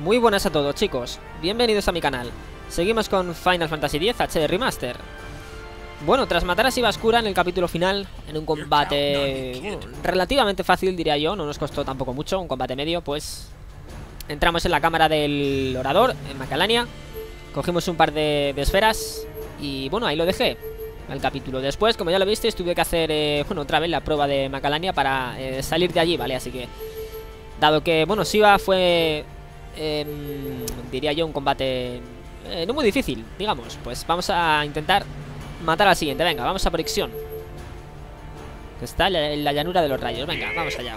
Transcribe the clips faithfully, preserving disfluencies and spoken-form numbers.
Muy buenas a todos, chicos, bienvenidos a mi canal. Seguimos con Final Fantasy X H D Remaster. Bueno, tras matar a Shiva Ascura en el capítulo final, en un combate bueno, relativamente fácil, diría yo, no nos costó tampoco mucho, un combate medio, pues entramos en la cámara del orador, en Macalania, cogimos un par de, de esferas y bueno, ahí lo dejé, el capítulo. Después, como ya lo visteis, tuve que hacer, eh, bueno, otra vez la prueba de Macalania para eh, salir de allí, ¿vale? Así que, dado que, bueno, Shiva fue, eh, diría yo, un combate eh, no muy difícil, digamos, pues vamos a intentar matar al siguiente. Venga, vamos a por Ixion, que está en la llanura de los rayos. Venga, vamos allá.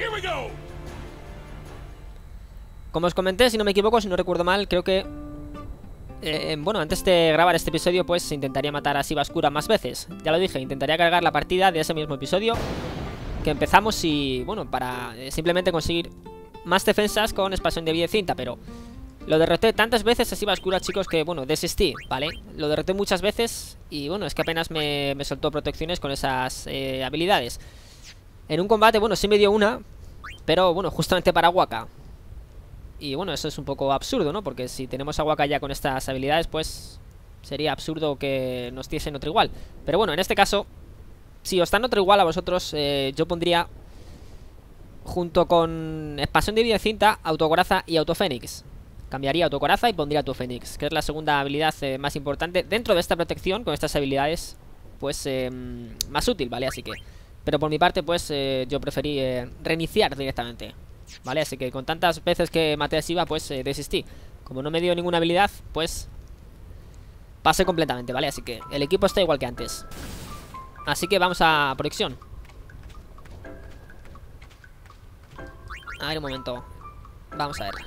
Como os comenté, si no me equivoco, si no recuerdo mal, creo que eh, bueno, antes de grabar este episodio, pues intentaría matar a Shiva Ascura más veces. Ya lo dije, intentaría cargar la partida de ese mismo episodio que empezamos y, bueno, para eh, simplemente conseguir más defensas con expansión de vida y cinta, pero lo derroté tantas veces a Shiva Ascura, chicos, que, bueno, desistí, ¿vale? Lo derroté muchas veces y, bueno, es que apenas me, me soltó protecciones con esas eh, habilidades. En un combate, bueno, sí me dio una, pero, bueno, justamente para Wakka. Y, bueno, eso es un poco absurdo, ¿no? Porque si tenemos a Wakka ya con estas habilidades, pues sería absurdo que nos diesen otro igual. Pero, bueno, en este caso, si os dan otro igual a vosotros, eh, yo pondría, junto con expansión de vida y cinta, Autocoraza y Autofénix. Cambiaría Autocoraza y pondría Autofénix, que es la segunda habilidad eh, más importante dentro de esta protección, con estas habilidades, pues, eh, más útil, ¿vale? Así que, pero por mi parte, pues, eh, yo preferí eh, reiniciar directamente, ¿vale? Así que con tantas veces que maté a Shiva, pues, eh, desistí. Como no me dio ninguna habilidad, pues pasé completamente, ¿vale? Así que el equipo está igual que antes. Así que vamos a por Ixion. A ver, un momento. Vamos a ver.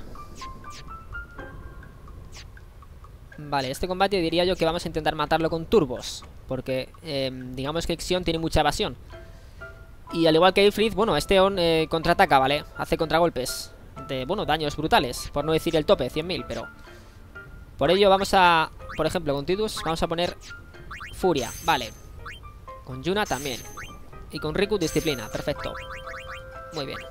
Vale, este combate diría yo que vamos a intentar matarlo con turbos, porque eh, digamos que Ixion tiene mucha evasión. Y al igual que Ifrit, bueno, este on eh, contraataca, ¿vale? Hace contragolpes de, bueno, daños brutales, por no decir el tope, cien mil, pero por ello vamos a, por ejemplo, con Tidus vamos a poner Furia, vale. Con Yuna también. Y con Riku Disciplina, perfecto. Muy bien.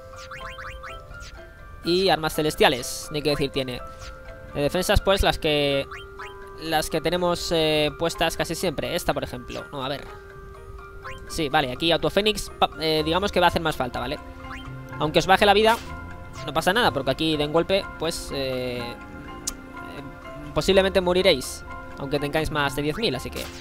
Y armas celestiales, ni que decir tiene. De defensas, pues, las que Las que tenemos eh, puestas casi siempre. Esta, por ejemplo. No, a ver. Sí, vale, aquí Autofénix eh, digamos que va a hacer más falta, ¿vale? Aunque os baje la vida, no pasa nada, porque aquí de un golpe, pues eh, eh, posiblemente moriréis, aunque tengáis más de diez mil, así que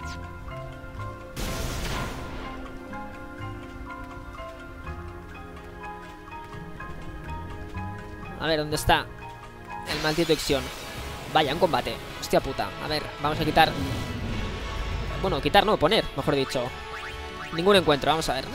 a ver, ¿dónde está el maldito Ixion? Vaya, un combate. Hostia puta. A ver, vamos a quitar. Bueno, quitar no, poner, mejor dicho. Ningún encuentro, vamos a ver.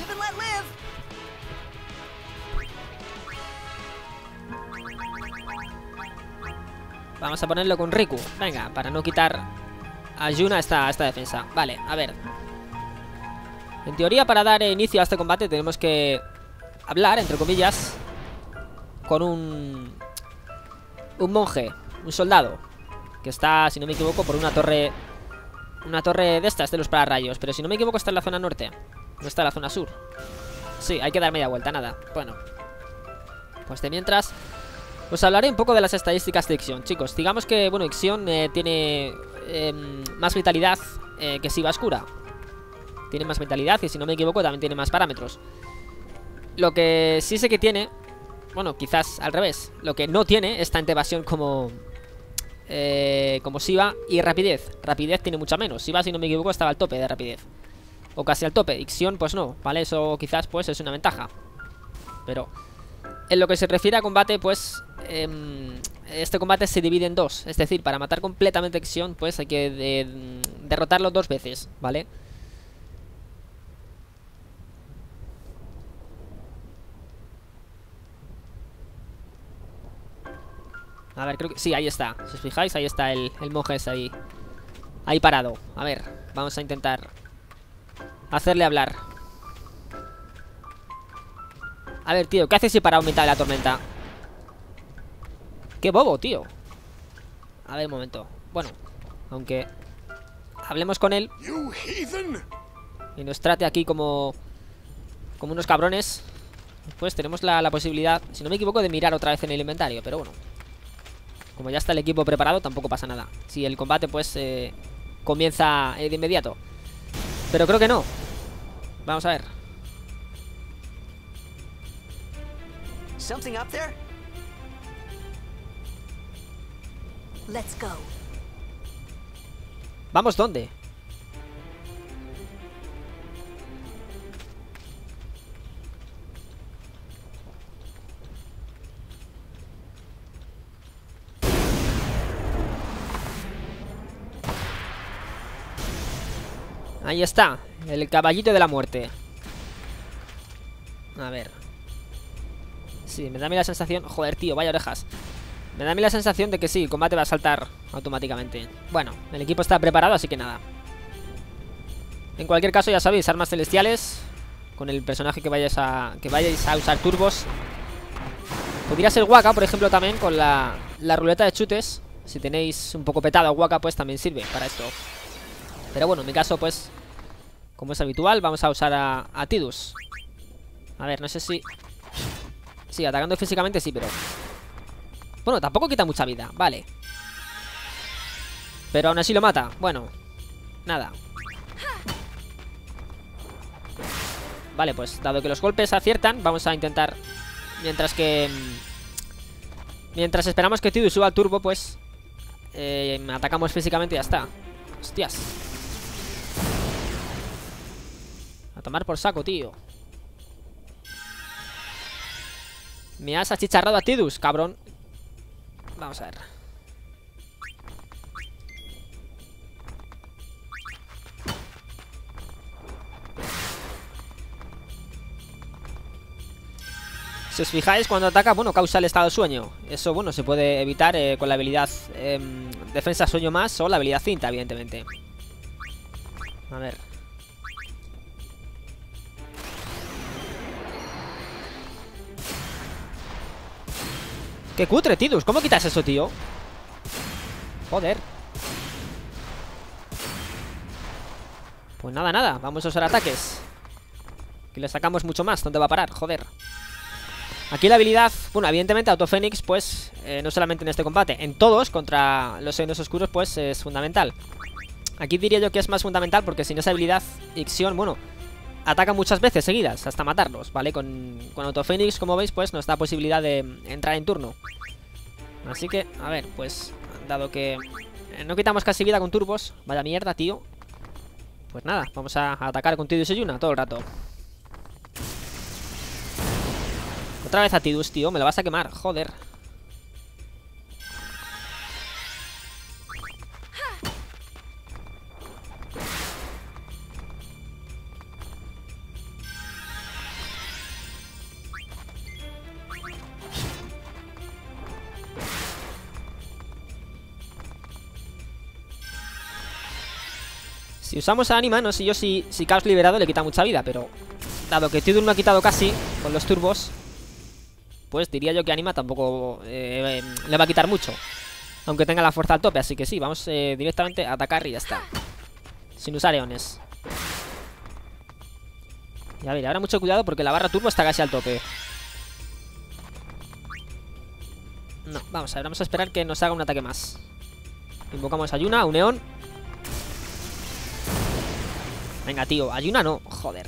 Vamos a ponerlo con Riku. Venga, para no quitar a Yuna esta, esta defensa. Vale, a ver. En teoría, para dar inicio a este combate tenemos que hablar, entre comillas, con un Un monje, un soldado, que está, si no me equivoco, por una torre. Una torre de estas, de los pararrayos. Pero si no me equivoco está en la zona norte, no está en la zona sur. Sí, hay que dar media vuelta, nada. Bueno, pues de mientras os hablaré un poco de las estadísticas de Ixion, chicos. Digamos que, bueno, Ixion eh, tiene eh, más vitalidad eh, que Shiva Ascura. Tiene más vitalidad y, si no me equivoco, también tiene más parámetros. Lo que sí sé que tiene, bueno, quizás al revés, lo que no tiene es tanta evasión como eh, como Shiva, y rapidez. Rapidez tiene mucha menos. Shiva, si no me equivoco, estaba al tope de rapidez, o casi al tope. Ixion, pues no, ¿vale? Eso quizás, pues, es una ventaja. Pero en lo que se refiere a combate, pues eh, este combate se divide en dos. Es decir, para matar completamente a Ixion, pues hay que de derrotarlo dos veces, ¿vale? A ver, creo que... Sí, ahí está. Si os fijáis, ahí está el, el monje ese ahí. Ahí parado. A ver, vamos a intentar hacerle hablar. A ver, tío, ¿qué haces si para aumentar la tormenta? Qué bobo, tío. A ver, un momento. Bueno, aunque hablemos con él y nos trate aquí como Como unos cabrones, pues tenemos la, la posibilidad, si no me equivoco, de mirar otra vez en el inventario. Pero bueno, Como ya está el equipo preparado, tampoco pasa nada. Si el combate, pues, eh, comienza eh, de inmediato. Pero creo que no. Vamos a ver. Something up there? Let's go. ¿Vamos dónde? Ahí está, el caballito de la muerte. A ver. Sí, me da a mí la sensación... Joder, tío, vaya orejas. Me da a mí la sensación de que sí, el combate va a saltar automáticamente. Bueno, el equipo está preparado, así que nada. En cualquier caso, ya sabéis, armas celestiales. Con el personaje que vayáis a, que vayáis a usar turbos. Podría ser Waka, por ejemplo, también con la, la ruleta de chutes. Si tenéis un poco petado a Waka, pues también sirve para esto. Pero bueno, en mi caso, pues, como es habitual, vamos a usar a, a Tidus. A ver, no sé si... Sí, atacando físicamente sí, pero... Bueno, tampoco quita mucha vida, vale. Pero aún así lo mata, bueno. Nada. Vale, pues dado que los golpes aciertan, vamos a intentar... Mientras que... Mientras esperamos que Tidus suba al turbo, pues... Eh, atacamos físicamente y ya está. Hostias. A tomar por saco, tío. Me has achicharrado a Tidus, cabrón. Vamos a ver. Si os fijáis, cuando ataca, bueno, causa el estado de sueño. Eso, bueno, se puede evitar eh, con la habilidad eh, defensa sueño más o la habilidad cinta, evidentemente. A ver. ¡Qué cutre, Tidus! ¿Cómo quitas eso, tío? Joder. Pues nada, nada. Vamos a usar ataques. Que le sacamos mucho más. ¿Dónde va a parar? Joder. Aquí la habilidad... Bueno, evidentemente Autofénix, pues... Eh, no solamente en este combate. En todos, contra los Senos Oscuros, pues es fundamental. Aquí diría yo que es más fundamental porque sin esa habilidad, Ixion, bueno... Ataca muchas veces seguidas, hasta matarlos, ¿vale? Con, con Autofénix, como veis, pues nos da posibilidad de entrar en turno. Así que, a ver, pues... Dado que no quitamos casi vida con turbos. Vaya mierda, tío. Pues nada, vamos a atacar con Tidus y Yuna todo el rato. Otra vez a Tidus, tío, me lo vas a quemar, joder. Si usamos a Anima, no sé yo si, si Caos Liberado le quita mucha vida, pero dado que Tidus no ha quitado casi con los turbos, pues diría yo que Anima tampoco eh, eh, le va a quitar mucho, aunque tenga la fuerza al tope, así que sí, vamos eh, directamente a atacar y ya está. Sin usar eones. Y a ver, ahora mucho cuidado porque la barra turbo está casi al tope. No, vamos a ver, vamos a esperar que nos haga un ataque más. Invocamos a Yuna, un eón. Venga, tío, Ayuna no, joder.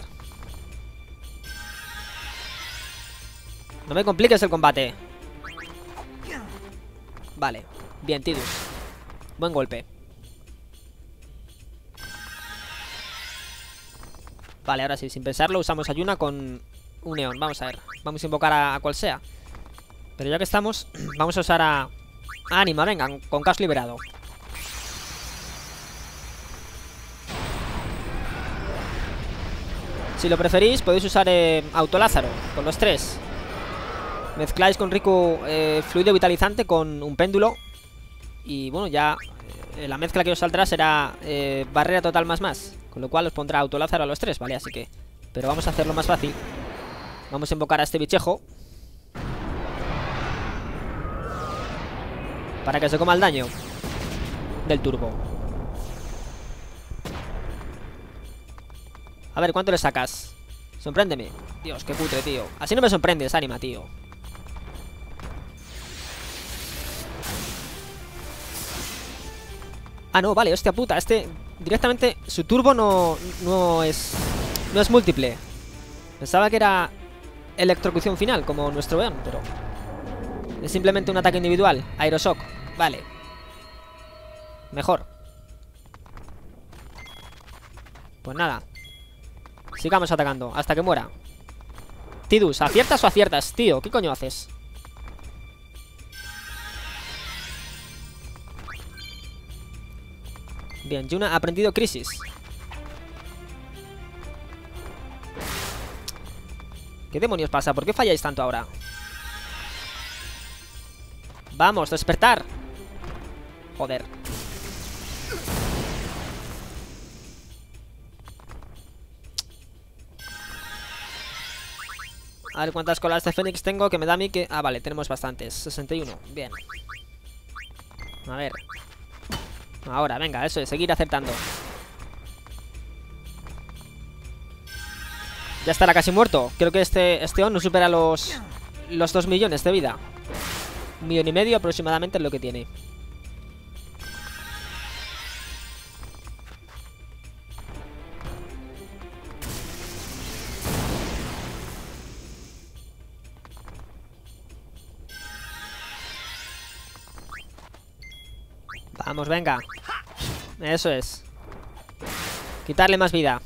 No me compliques el combate. Vale, bien, Tidus. Buen golpe. Vale, ahora sí, sin pensarlo usamos Ayuna con un neón. Vamos a ver, vamos a invocar a, a cual sea. Pero ya que estamos, vamos a usar a, a Anima, venga, con Caos Liberado. Si lo preferís, podéis usar eh, Autolázaro con los tres. Mezcláis con Riku eh, fluido vitalizante con un péndulo. Y bueno, ya eh, la mezcla que os saldrá será eh, barrera total más más. Con lo cual os pondrá Autolázaro a los tres, ¿vale? Así que... Pero vamos a hacerlo más fácil. Vamos a invocar a este bichejo para que se coma el daño del turbo. A ver, ¿cuánto le sacas? Sorpréndeme. Dios, qué putre, tío. Así no me sorprendes, Anima, tío. Ah, no, vale, hostia puta. Este directamente, su turbo no, no es No es múltiple. Pensaba que era electrocución final, como nuestro Eon, pero es simplemente un ataque individual. Aeroshock, vale. Mejor. Pues nada, sigamos atacando hasta que muera. Tidus, ¿aciertas o aciertas? Tío, ¿qué coño haces? Bien, Yuna ha aprendido crisis. ¿Qué demonios pasa? ¿Por qué falláis tanto ahora? Vamos, despertar. Joder. A ver cuántas colas de Fénix tengo, que me da a mí que... Ah, vale, tenemos bastantes. sesenta y uno, bien. A ver. Ahora, venga, eso es, seguir acertando. Ya estará casi muerto. Creo que este, este On no supera los... Los dos millones de vida. Un millón y medio aproximadamente es lo que tiene. Vamos, venga. Eso es. Quitarle más vida.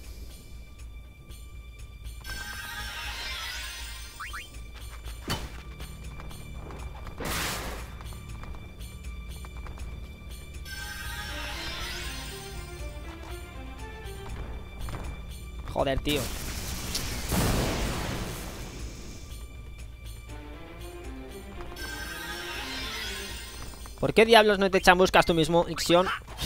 Joder, tío. ¿Por qué diablos no te echan buscas tú mismo, Ixion?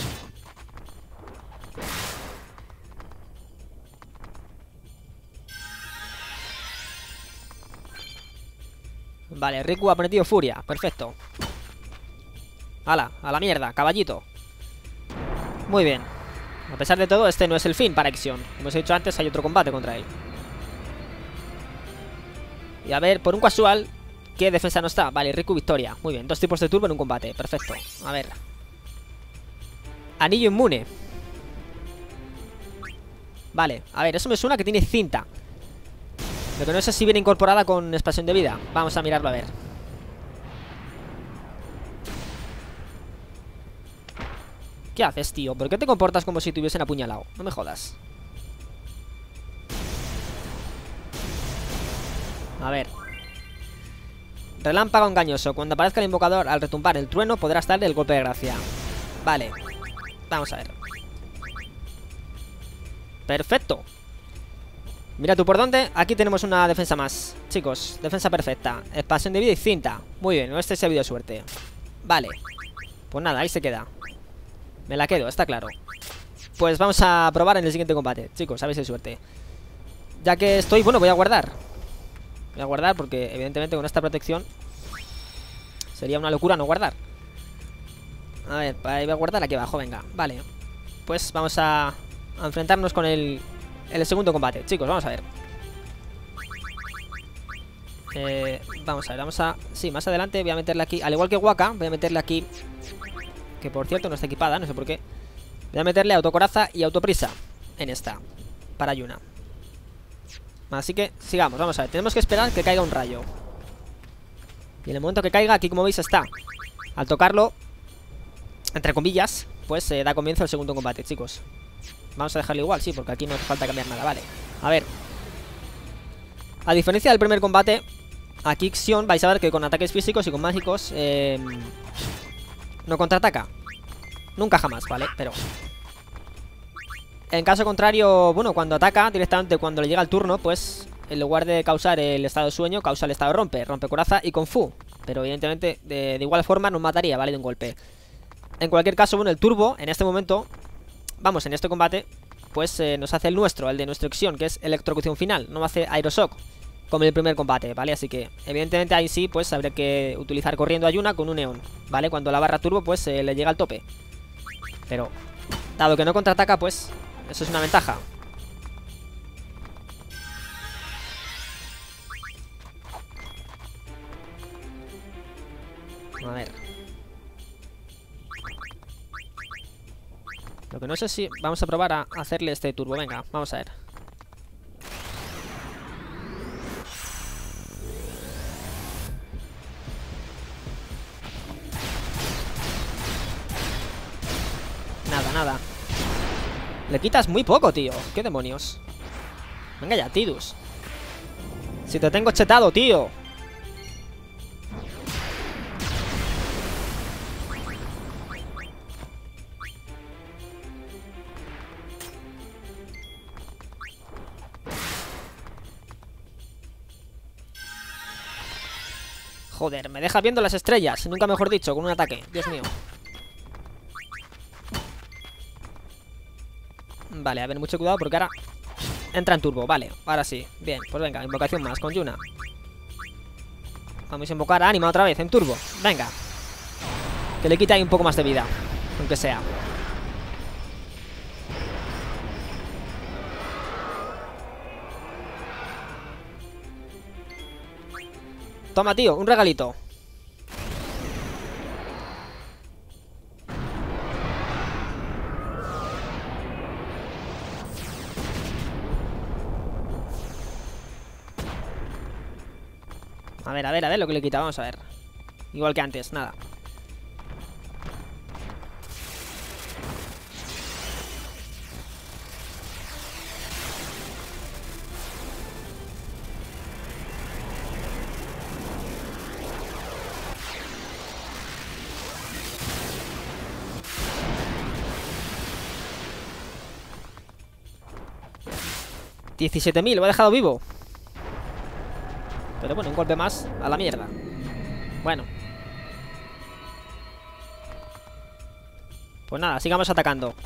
Vale, Riku ha aprendido furia. Perfecto. Hala, a la mierda, caballito. Muy bien. A pesar de todo, este no es el fin para Ixion. Como os he dicho antes, hay otro combate contra él. Y a ver, por un casual, ¿qué defensa no está? Vale, Riku victoria. Muy bien, dos tipos de turbo en un combate. Perfecto. A ver. Anillo inmune. Vale, a ver, eso me suena que tiene cinta. Lo que no sé si viene incorporada con expansión de vida. Vamos a mirarlo a ver. ¿Qué haces, tío? ¿Por qué te comportas como si te hubiesen apuñalado? No me jodas. A ver. Relámpago engañoso. Cuando aparezca el invocador al retumbar el trueno, podrás darle el golpe de gracia. Vale. Vamos a ver. Perfecto. Mira tú por dónde. Aquí tenemos una defensa más. Chicos, defensa perfecta. Expansión de vida y cinta. Muy bien, este se ha habido suerte. Vale. Pues nada, ahí se queda. Me la quedo, está claro. Pues vamos a probar en el siguiente combate. Chicos, a ver si hay suerte. Ya que estoy, bueno, voy a guardar. Voy a guardar porque evidentemente con esta protección sería una locura no guardar. A ver, ahí voy a guardar aquí abajo, venga. Vale. Pues vamos a, a enfrentarnos con el, el segundo combate. Chicos, vamos a ver. Eh, vamos a ver, vamos a... Sí, más adelante voy a meterle aquí, al igual que Waka, voy a meterle aquí, que por cierto no está equipada, no sé por qué. Voy a meterle autocoraza y autoprisa en esta, para Yuna. Así que sigamos, vamos a ver. Tenemos que esperar que caiga un rayo. Y en el momento que caiga, aquí como veis está. Al tocarlo, entre comillas, pues eh, da comienzo el segundo combate, chicos. Vamos a dejarlo igual, sí, porque aquí no hace falta cambiar nada, vale. A ver. A diferencia del primer combate, aquí Ixion vais a ver que con ataques físicos y con mágicos eh, no contraataca. Nunca jamás, ¿vale? Pero en caso contrario, bueno, cuando ataca directamente cuando le llega el turno, pues en lugar de causar el estado de sueño, causa el estado de rompe, rompe coraza y Kung Fu. Pero evidentemente de, de igual forma nos mataría, ¿vale? De un golpe. En cualquier caso, bueno, el turbo en este momento, vamos, en este combate, pues eh, nos hace el nuestro, el de nuestra Ixion, que es electrocución final. No hace aeroshock como en el primer combate, ¿vale? Así que evidentemente ahí sí, pues habría que utilizar corriendo a Yuna con un neón, ¿vale? Cuando la barra turbo, pues eh, le llega al tope. Pero dado que no contraataca, pues eso es una ventaja. A ver. Lo que no sé si vamos a probar a hacerle este turbo. Venga, vamos a ver. Nada, nada. Le quitas muy poco, tío. ¿Qué demonios? Venga ya, Tidus. Si te tengo chetado, tío. Joder, me deja viendo las estrellas. Nunca mejor dicho, con un ataque. Dios mío. Vale, a ver, mucho cuidado porque ahora entra en turbo, vale, ahora sí. Bien, pues venga, invocación más con Yuna. Vamos a invocar a Anima otra vez en turbo. Venga. Que le quita ahí un poco más de vida, aunque sea. Toma, tío, un regalito. A ver, a ver, a ver lo que le quita, vamos a ver. Igual que antes, nada. diecisiete mil, lo ha dejado vivo. Pero bueno, un golpe más a la mierda. Bueno. Pues nada, sigamos atacando.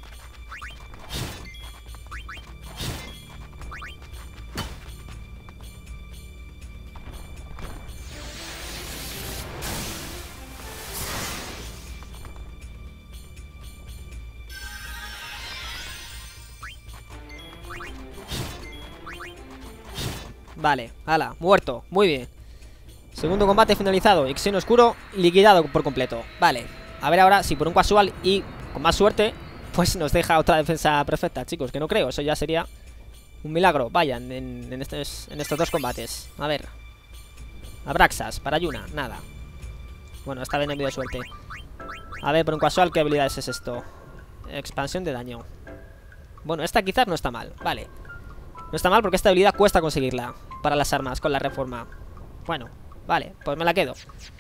Vale, ala, muerto, muy bien. Segundo combate finalizado, Ixion Oscuro liquidado por completo. Vale, a ver ahora si por un casual y con más suerte pues nos deja otra defensa perfecta, chicos. Que no creo, eso ya sería un milagro. Vayan en, en, estos, en estos dos combates. A ver, Abraxas, para Yuna, nada. Bueno, esta vez no he habido suerte. A ver, por un casual, ¿qué habilidades es esto? Expansión de daño. Bueno, esta quizás no está mal, vale. No está mal porque esta habilidad cuesta conseguirla para las armas con la reforma. Bueno, vale, pues me la quedo.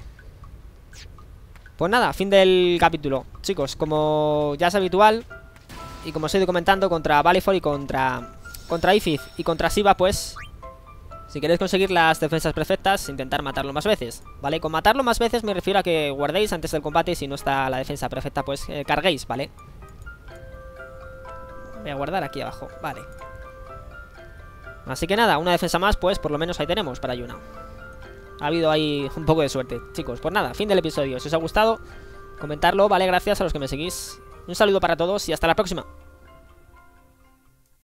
Pues nada, fin del capítulo. Chicos, como ya es habitual y como os he ido comentando, contra Valifor y contra Contra Ifith y contra Shiva, pues si queréis conseguir las defensas perfectas, intentar matarlo más veces, ¿vale? Con matarlo más veces me refiero a que guardéis antes del combate. Y si no está la defensa perfecta, pues eh, carguéis, ¿vale? Voy a guardar aquí abajo, vale. Así que nada, una defensa más, pues por lo menos ahí tenemos para Yuna. Ha habido ahí un poco de suerte, chicos. Pues nada, fin del episodio. Si os ha gustado, comentarlo, vale, gracias a los que me seguís. Un saludo para todos y hasta la próxima.